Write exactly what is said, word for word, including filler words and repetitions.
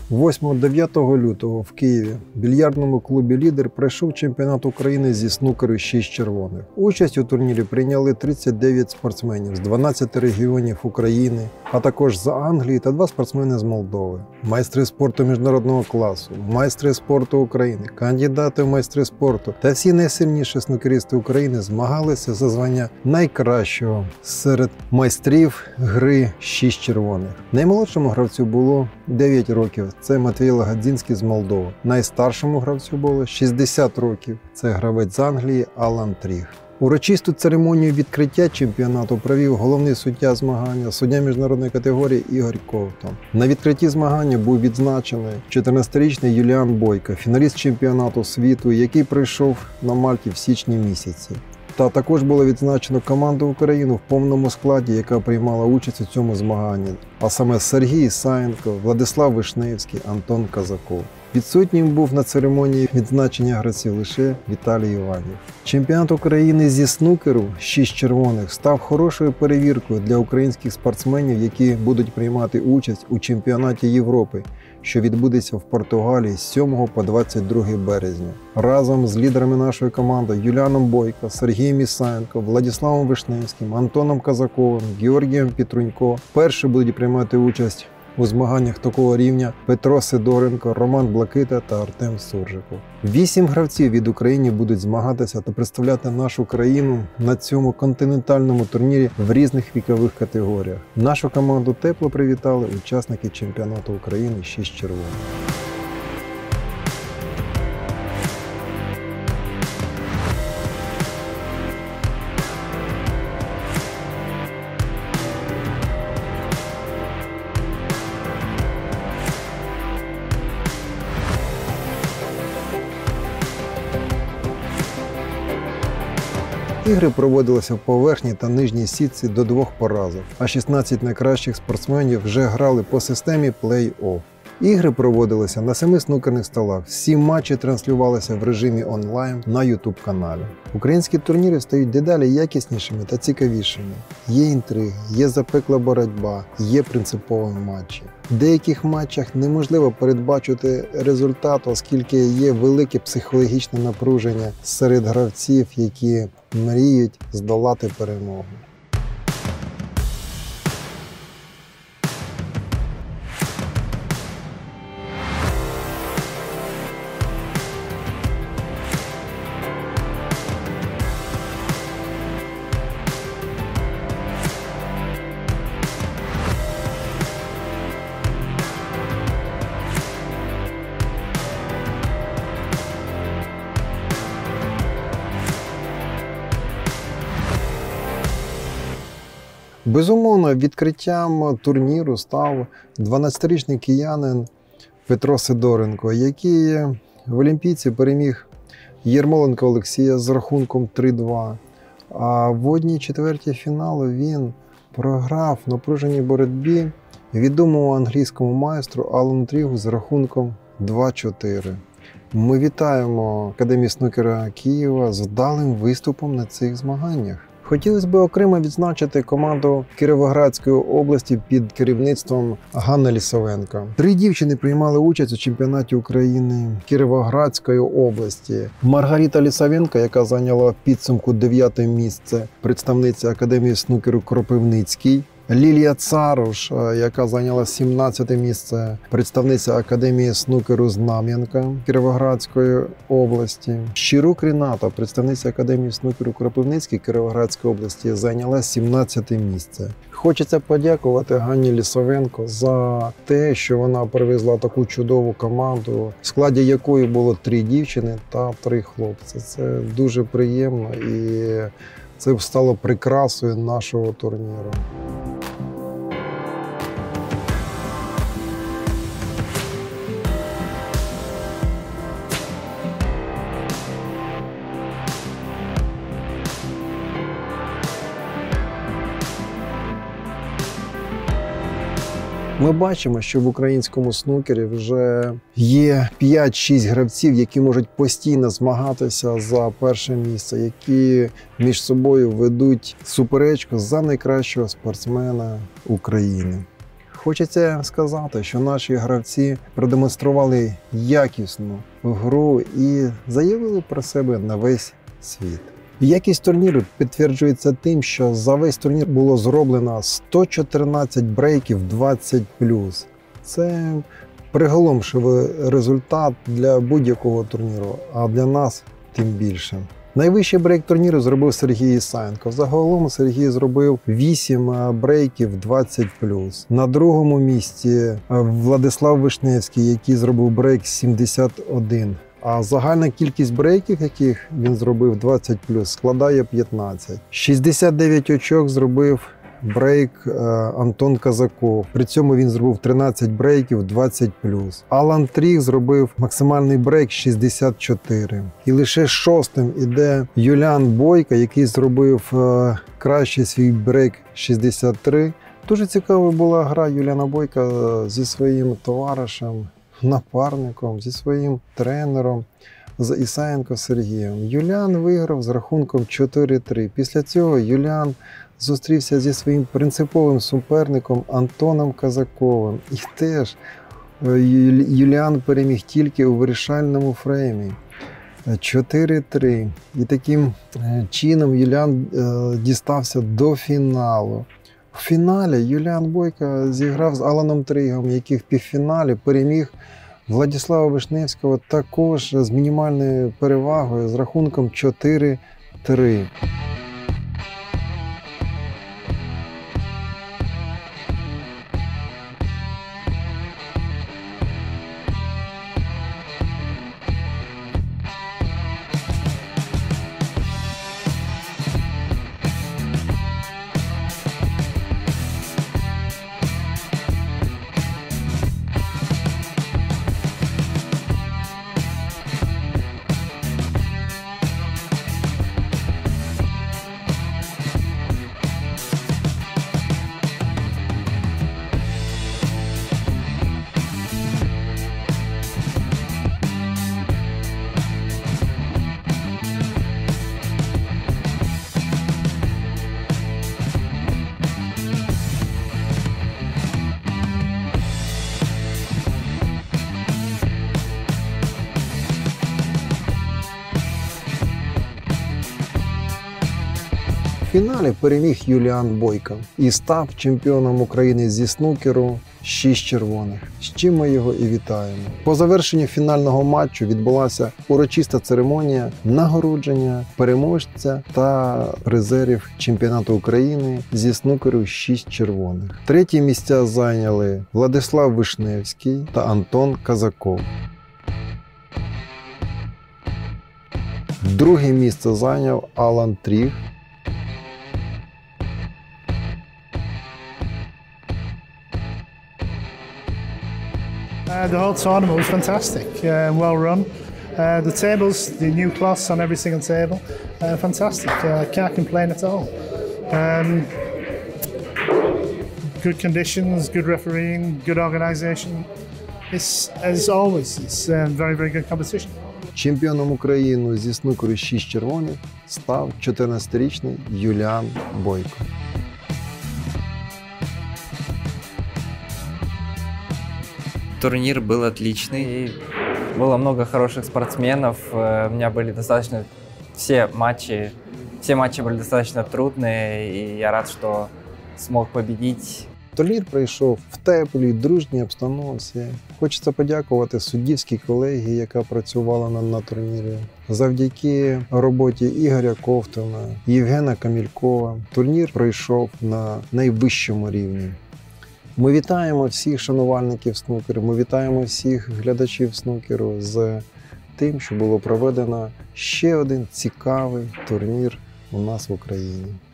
восьмого-дев'ятого лютого в Києві в більярдному клубі «Лідер» пройшов чемпіонат України зі снукеру «шість червоних». Участь у турнірі прийняли тридцять дев'ять спортсменів з дванадцяти регіонів України, а також з Англії та два спортсмени з Молдови. Майстри спорту міжнародного класу, майстри спорту України, кандидати в майстри спорту та всі найсильніші снукеристи України змагалися за звання найкращого серед майстрів гри «шість червоних». Наймолодшому гравцю було дев'ять років, це Матвій Лагодзінський з Молдови. Найстаршому гравцю було шістдесят років, це гравець з Англії Алан Тріг. Урочисту церемонію відкриття чемпіонату провів головний суддя змагання, суддя міжнародної категорії Ігор Ковтун. На відкритті змагання був відзначений чотирнадцятирічний Юліан Бойко, фіналіст чемпіонату світу, який прийшов на Мальті в січні місяці. Та також було відзначено команду України в повному складі, яка приймала участь у цьому змаганні, а саме Сергій Ісаєнко, Владислав Вишневський, Антон Казаков. Відсутнім був на церемонії відзначення гравців лише Віталій Іванів. Чемпіонат України зі снукеру «шість червоних» став хорошою перевіркою для українських спортсменів, які будуть приймати участь у чемпіонаті Європи, що відбудеться в Португалії з сьомого по двадцять друге березня. Разом з лідерами нашої команди Юліаном Бойко, Сергієм Ісаєнко, Владиславом Вишневським, Антоном Казаковим, Георгієм Петрунько перші будуть приймати участь у змаганнях такого рівня Петро Сидоренко, Роман Блакита та Артем Суржиков. Вісім гравців від України будуть змагатися та представляти нашу країну на цьому континентальному турнірі в різних вікових категоріях. Нашу команду тепло привітали учасники чемпіонату України «шість червоних». Ігри проводилися в поверхній та нижній сітці до двох поразок, а шістнадцять найкращих спортсменів вже грали по системі плей-офф. Ігри проводилися на семи снукерних столах. Всі матчі транслювалися в режимі онлайн на ютуб-каналі. Українські турніри стають дедалі якіснішими та цікавішими. Є інтриги, є запекла боротьба, є принципові матчі. В деяких матчах неможливо передбачити результат, оскільки є велике психологічне напруження серед гравців, які мріють здолати перемогу. Безумовно, відкриттям турніру став дванадцятирічний киянин Петро Сидоренко, який в Олімпійці переміг Єрмоленка Олексія з рахунком три-два. А в одній четвертій фіналу він програв в напруженій боротьбі відомому англійському майстру Алану Трігу з рахунком два-чотири. Ми вітаємо Академію снукера Києва з вдалим виступом на цих змаганнях. Хотілося б окремо відзначити команду Кіровоградської області під керівництвом Ганни Лісовенко. Три дівчини приймали участь у чемпіонаті України Кіровоградської області. Маргарита Лісовенко, яка зайняла в підсумку дев'яте місце, представниця Академії снукеру Кропивницький. Лілія Царуш, яка зайняла сімнадцяте місце, представниця Академії снукеру Знам'янка Кіровоградської області. Щирук Ріната, представниця Академії снукеру Кропивницький Кіровоградської області, зайняла сімнадцяте місце. Хочеться подякувати Ганні Лісовенко за те, що вона привезла таку чудову команду, в складі якої було три дівчини та три хлопці. Це дуже приємно і це стало прикрасою нашого турніру. Ми бачимо, що в українському снукері вже є п'ять-шість гравців, які можуть постійно змагатися за перше місце, які між собою ведуть суперечку за найкращого спортсмена України. хочеться сказати, що наші гравці продемонстрували якісну гру і заявили про себе на весь світ. Якість турніру підтверджується тим, що за весь турнір було зроблено сто чотирнадцять брейків двадцять плюс. Це приголомшивий результат для будь-якого турніру, а для нас тим більше. Найвищий брейк турніру зробив Сергій Ісаєнко. Загалом Сергій зробив вісім брейків двадцять плюс. На другому місці Владислав Вишневський, який зробив брейк сімдесят один. А загальна кількість брейків, яких він зробив двадцять плюс, складає п'ятнадцять. шістдесят дев'ять очок зробив брейк Антон Казаков. При цьому він зробив тринадцять брейків двадцять плюс. Алан Тріх зробив максимальний брейк шістдесят чотири. І лише шостим іде Юліан Бойко, який зробив кращий свій брейк шістдесят три. Дуже цікава була гра Юліана Бойка зі своїм товаришем, напарником, зі своїм тренером, з Ісаєнко Сергієм. Юліан виграв з рахунком чотири три. Після цього Юліан зустрівся зі своїм принциповим суперником Антоном Казаковим. І теж Юліан переміг тільки у вирішальному фреймі. чотири три. І таким чином Юліан дістався до фіналу. У фіналі Юліан Бойко зіграв з Аланом Трігом, який в півфіналі переміг Владислава Вишневського також з мінімальною перевагою з рахунком чотири три. В фіналі переміг Юліан Бойко і став чемпіоном України зі снукеру шість червоних, з чим ми його і вітаємо. По завершенню фінального матчу відбулася урочиста церемонія нагородження переможця та призерів чемпіонату України зі снукеру шість червоних. Треті місця зайняли Владислав Вишневський та Антон Казаков. Друге місце зайняв Алан Тріх. Uh, the whole tournament was fantastic, uh, well run. Uh, the tables, the new cloths on every single table, uh, fantastic. Uh, can't complain at all. Um, good conditions, good refereeing, good organisation. It's, as always, it's a very, very good competition. Чемпіоном України зі снукеру шість червоних став чотирнадцятирічний Юліан Бойко. Турнир был отличный. И было много хороших спортсменов. У меня были достаточно все матчи, все матчи были достаточно трудные, и я рад, что смог победить. Турнір пройшов в теплій, дружній обстановці. Хочеться подякувати суддівській колегії, яка працювала на, на турнірі. Завдяки роботі Ігоря Ковтуна, Євгена Камількова турнір пройшов на найвищому рівні. Ми вітаємо всіх шанувальників снукеру, ми вітаємо всіх глядачів снукеру з тим, що було проведено ще один цікавий турнір у нас в Україні.